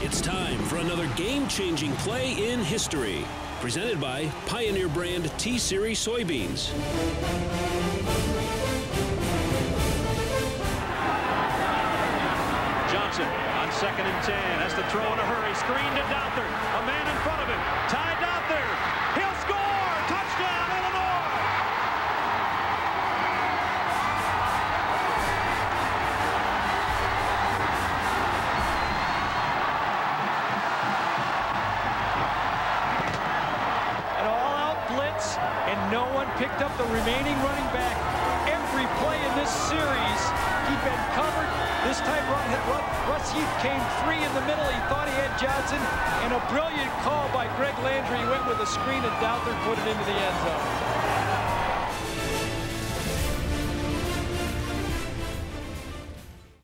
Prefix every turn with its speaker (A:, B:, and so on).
A: It's time for another game-changing play in history. Presented by Pioneer brand T-Series soybeans.
B: Johnson on 2nd and 10. Has to throw in a hurry. Screen to Douthard. A man in front of him. Ty Douthard. He'll score. Touchdown, Illinois. An all-out blitz, and no one picked up the remaining running back. Every play in this series, he'd been covered. This time Russ Heath came free in the middle. He thought he had Johnson, and a brilliant call by Greg Landry. He went with a screen, and Douthard put it into the end zone.